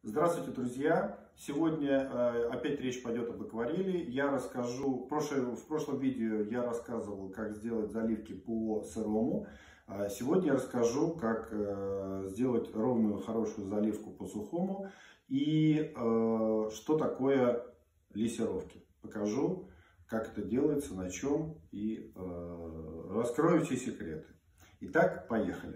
Здравствуйте, друзья! Сегодня опять речь пойдет об акварели. Я расскажу, в прошлом видео я рассказывал, как сделать заливки по сырому. Сегодня я расскажу, как сделать ровную, хорошую заливку по сухому и что такое лессировки. Покажу, как это делается, на чем и раскрою все секреты. Итак, поехали.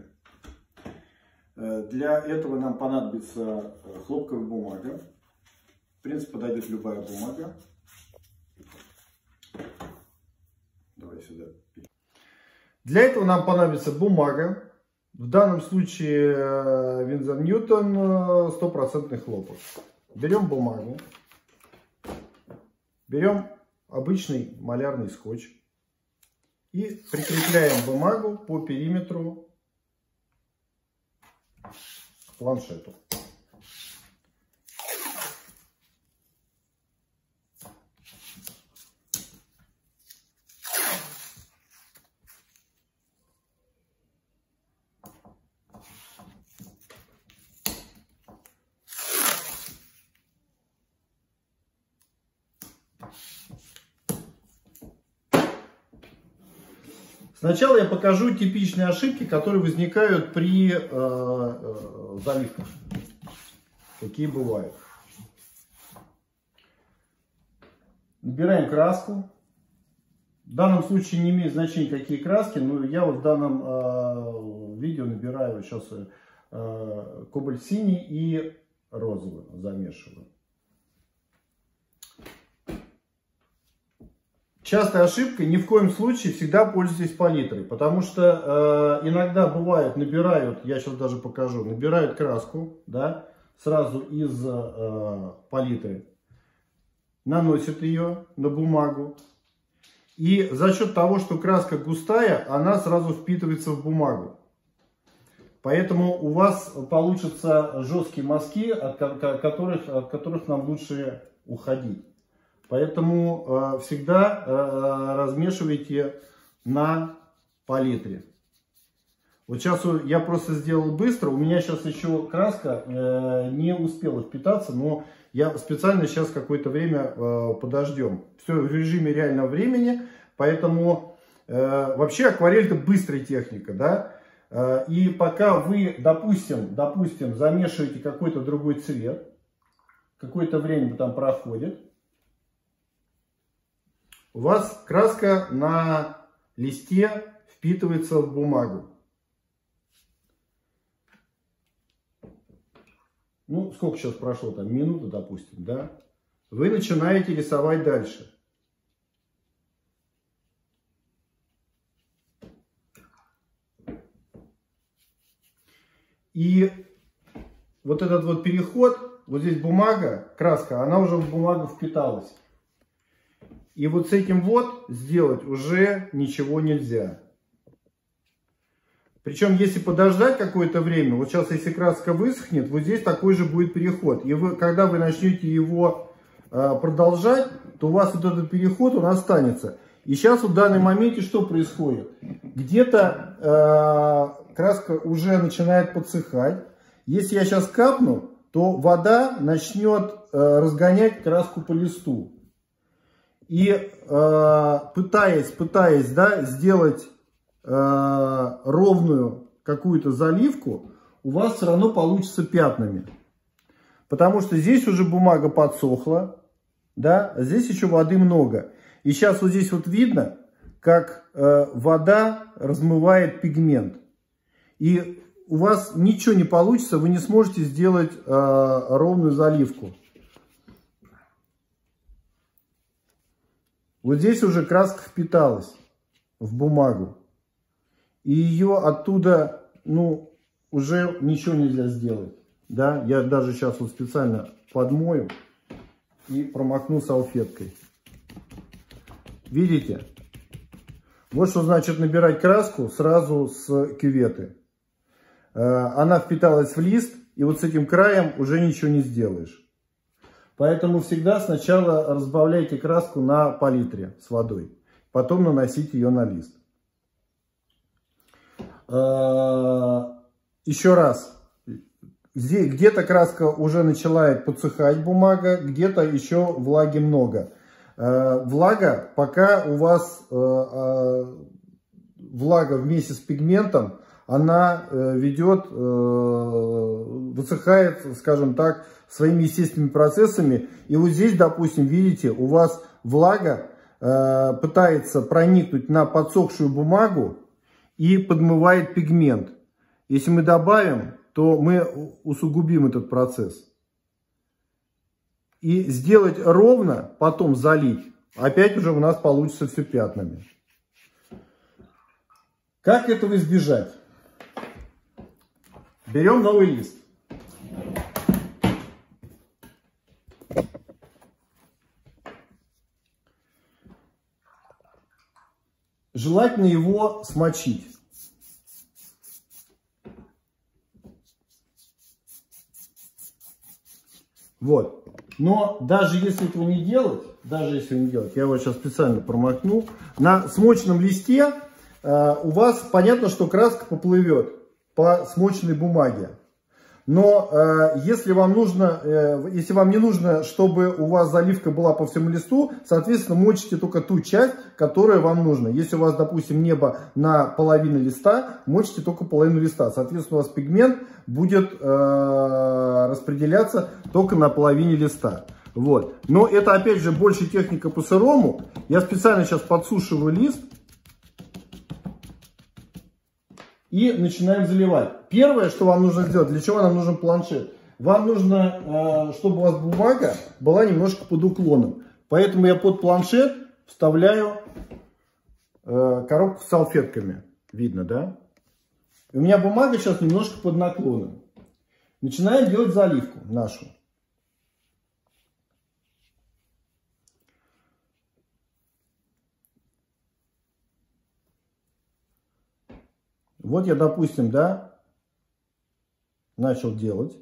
Для этого нам понадобится хлопковая бумага. В принципе, подойдет любая бумага. Давай сюда. Для этого нам понадобится бумага. В данном случае Winsor Newton 100% хлопок. Берем бумагу. Берем обычный малярный скотч. И прикрепляем бумагу по периметру к планшету. Сначала я покажу типичные ошибки, которые возникают при заливках. Какие бывают. Набираем краску. В данном случае не имеет значения, какие краски, но я вот в данном видео набираю сейчас кобальт синий и розовый, замешиваю. Частая ошибка: ни в коем случае всегда пользуйтесь палитрой, потому что иногда бывает, набирают, я сейчас даже покажу, набирают краску, да, сразу из палитры, наносят ее на бумагу, и за счет того, что краска густая, она сразу впитывается в бумагу. Поэтому у вас получатся жесткие мазки, от которых нам лучше уходить. Поэтому всегда размешивайте на палитре. Вот сейчас я просто сделал быстро. У меня сейчас еще краска не успела впитаться, но я специально сейчас какое-то время подождем. Все в режиме реального времени. Поэтому вообще акварель — это быстрая техника, да. И пока вы, допустим, замешиваете какой-то другой цвет, какое-то время там проходит, у вас краска на листе впитывается в бумагу. Ну, сколько сейчас прошло, там, минута, допустим, да? Вы начинаете рисовать дальше. И вот этот вот переход, вот здесь бумага, краска, она уже в бумагу впиталась. И вот с этим вот сделать уже ничего нельзя. Причем, если подождать какое-то время, вот сейчас, если краска высохнет, вот здесь такой же будет переход. И когда вы начнете его продолжать, то у вас вот этот переход, он останется. И сейчас в данный моменте что происходит? Где-то краска уже начинает подсыхать. Если я сейчас капну, то вода начнет разгонять краску по листу. И пытаясь, да, сделать ровную какую-то заливку, у вас все равно получится пятнами. Потому что здесь уже бумага подсохла, да, а здесь еще воды много. И сейчас вот здесь вот видно, как вода размывает пигмент. И у вас ничего не получится, вы не сможете сделать ровную заливку. Вот здесь уже краска впиталась в бумагу. И ее оттуда, ну, уже ничего нельзя сделать. Да? Я даже сейчас вот специально подмою и промокну салфеткой. Видите? Вот что значит набирать краску сразу с кюветы. Она впиталась в лист, и вот с этим краем уже ничего не сделаешь. Поэтому всегда сначала разбавляйте краску на палитре с водой, потом наносите ее на лист. Еще раз, где-то краска уже начинает подсыхать, бумага, где-то еще влаги много. Влага, пока у вас влага вместе с пигментом, она высыхает, скажем так, своими естественными процессами. И вот здесь, допустим, видите, у вас влага пытается проникнуть на подсохшую бумагу и подмывает пигмент. Если мы добавим, то мы усугубим этот процесс. И сделать ровно, потом залить, опять уже у нас получится все пятнами. Как этого избежать? Берем новый лист. Желательно его смочить. Вот. Но даже если этого не делать, я его сейчас специально промокну, на смоченном листе у вас понятно, что краска поплывет по смоченной бумаге. Но если вам не нужно, чтобы у вас заливка была по всему листу, соответственно, мочите только ту часть, которая вам нужна. Если у вас, допустим, небо на половине листа, мочите только половину листа. Соответственно, у вас пигмент будет распределяться только на половине листа. Вот. Но это, опять же, больше техника по сырому. Я специально сейчас подсушиваю лист. И начинаем заливать. Первое, что вам нужно сделать, для чего нам нужен планшет? Вам нужно, чтобы у вас бумага была немножко под уклоном. Поэтому я под планшет вставляю коробку с салфетками. Видно, да? У меня бумага сейчас немножко под наклоном. Начинаем делать заливку нашу. Вот я, допустим, да, начал делать.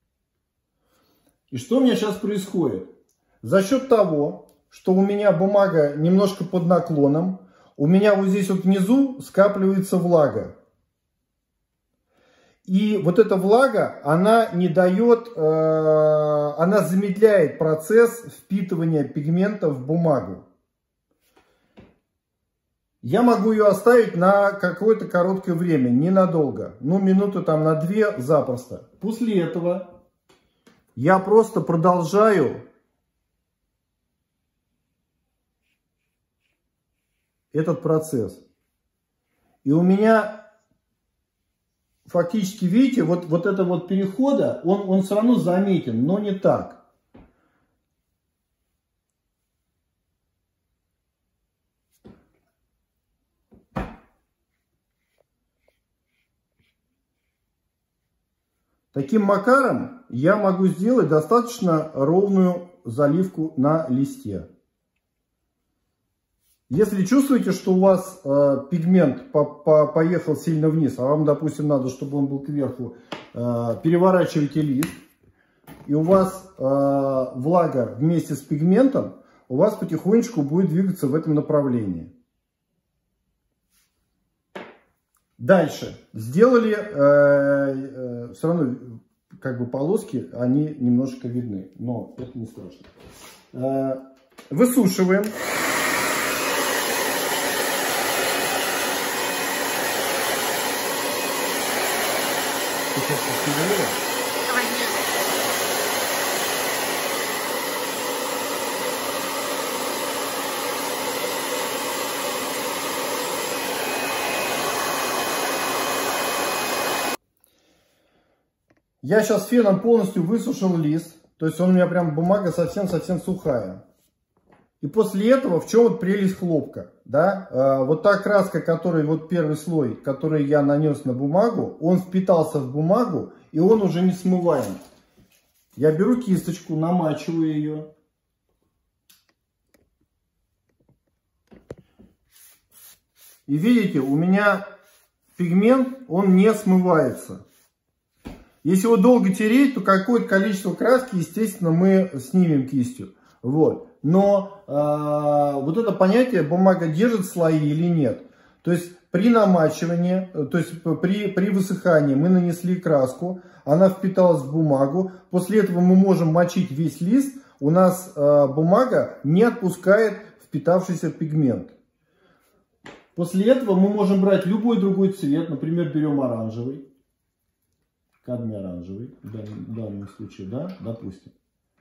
И что у меня сейчас происходит? За счет того, что у меня бумага немножко под наклоном, у меня вот здесь вот внизу скапливается влага. И вот эта влага, она не дает, она замедляет процесс впитывания пигмента в бумагу. Я могу ее оставить на какое-то короткое время, ненадолго. Ну, минуты там на 2 запросто. После этого я просто продолжаю этот процесс. И у меня фактически, видите, вот это вот перехода, он все равно заметен, но не так. Таким макаром я могу сделать достаточно ровную заливку на листе. Если чувствуете, что у вас пигмент поехал сильно вниз, а вам, допустим, надо, чтобы он был кверху, переворачивайте лист, и у вас влага вместе с пигментом, у вас потихонечку будет двигаться в этом направлении. Дальше. Сделали, все равно как бы полоски, они немножко видны, но это не страшно. Высушиваем. Я сейчас феном полностью высушил лист. То есть он у меня прям бумага совсем-совсем сухая. И после этого, в чем вот прелесть хлопка? Да? Вот та краска, который вот первый слой, который я нанес на бумагу, он впитался в бумагу, и он уже не смываем. Я беру кисточку, намачиваю ее. И видите, у меня пигмент, он не смывается. Если его долго тереть, то какое-то количество краски, естественно, мы снимем кистью. Вот. Но вот это понятие, бумага держит слои или нет. То есть при намачивании, то есть при высыхании мы нанесли краску, она впиталась в бумагу. После этого мы можем мочить весь лист, у нас бумага не отпускает впитавшийся пигмент. После этого мы можем брать любой другой цвет, например, берем оранжевый, кадмий оранжевый, в данном случае, да, допустим.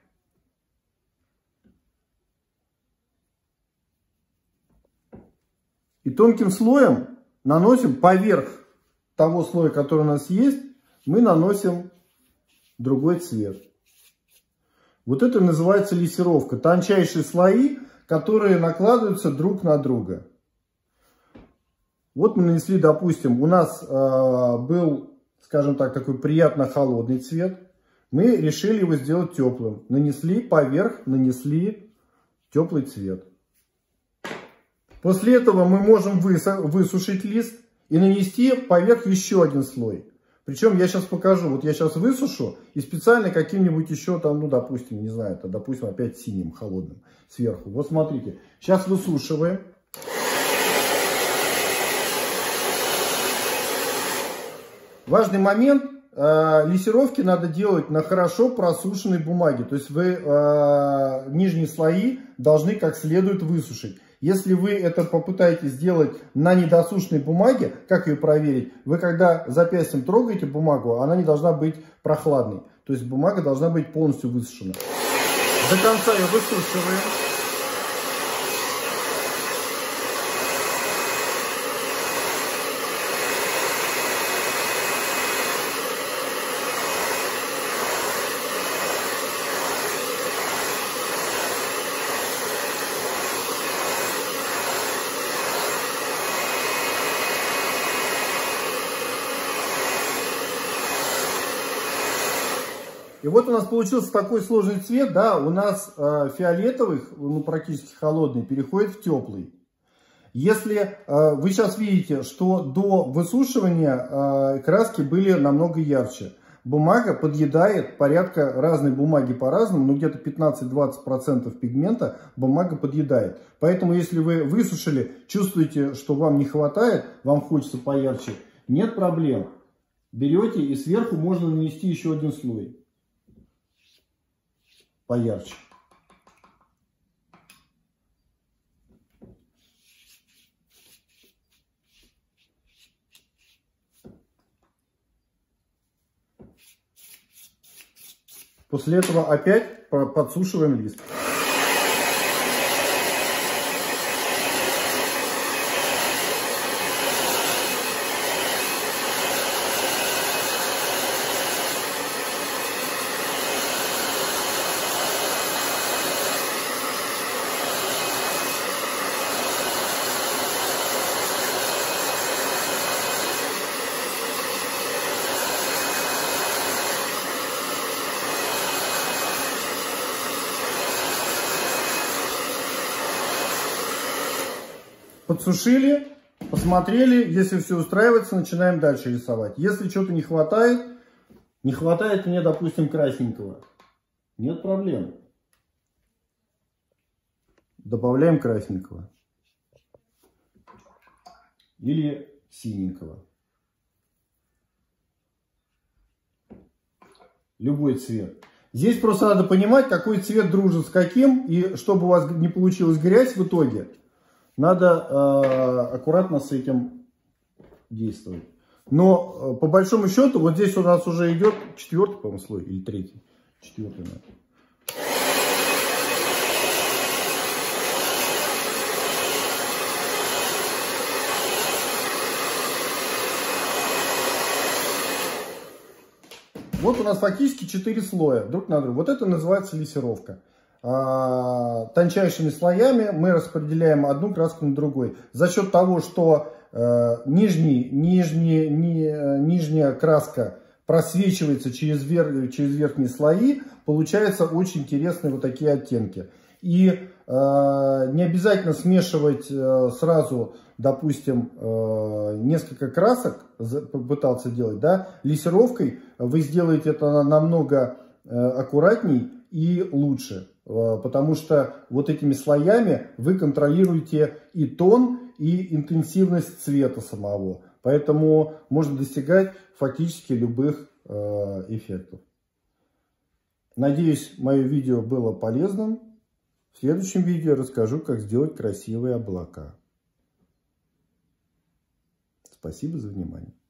И тонким слоем наносим поверх того слоя, который у нас есть, мы наносим другой цвет. Вот это называется лессировка. Тончайшие слои, которые накладываются друг на друга. Вот мы нанесли, допустим, у нас был, скажем так, такой приятно холодный цвет. Мы решили его сделать теплым. Нанесли поверх, нанесли теплый цвет. После этого мы можем высушить лист и нанести поверх еще один слой. Причем я сейчас покажу. Вот я сейчас высушу и специально каким-нибудь еще там, ну, допустим, не знаю, допустим, опять синим, холодным сверху. Вот смотрите. Сейчас высушиваем. Важный момент. Лессировки надо делать на хорошо просушенной бумаге. То есть вы нижние слои должны как следует высушить. Если вы это попытаетесь сделать на недосушенной бумаге, как ее проверить? Вы когда запястьем трогаете бумагу, она не должна быть прохладной. То есть бумага должна быть полностью высушена. До конца ее высушиваем. И вот у нас получился такой сложный цвет, да, у нас фиолетовый, ну практически холодный, переходит в теплый. Если вы сейчас видите, что до высушивания краски были намного ярче. Бумага подъедает, порядка разной бумаги по-разному, но где-то 15-20% пигмента бумага подъедает. Поэтому если вы высушили, чувствуете, что вам не хватает, вам хочется поярче, нет проблем. Берете и сверху можно нанести еще один слой. Поярче. После этого опять подсушиваем лист. Подсушили, посмотрели, если все устраивается, начинаем дальше рисовать. Если что-то не хватает мне, допустим, красненького, нет проблем. Добавляем красненького или синенького. Любой цвет. Здесь просто надо понимать, какой цвет дружит с каким, и чтобы у вас не получилась грязь в итоге, надо аккуратно с этим действовать. Но по большому счету, вот здесь у нас уже идет четвертый, по-моему, слой, или третий. Четвертый, наверное. Вот у нас фактически 4 слоя друг на друга. Вот это называется лессировка. Тончайшими слоями мы распределяем одну краску на другой. За счет того, что нижняя краска просвечивается через верхние слои, получаются очень интересные вот такие оттенки. И не обязательно смешивать сразу, допустим, несколько красок, пытаться делать, да, лессировкой вы сделаете это намного аккуратней и лучше, потому что вот этими слоями вы контролируете и тон, и интенсивность цвета самого. Поэтому можно достигать фактически любых эффектов. Надеюсь, мое видео было полезным. В следующем видео расскажу, как сделать красивые облака. Спасибо за внимание.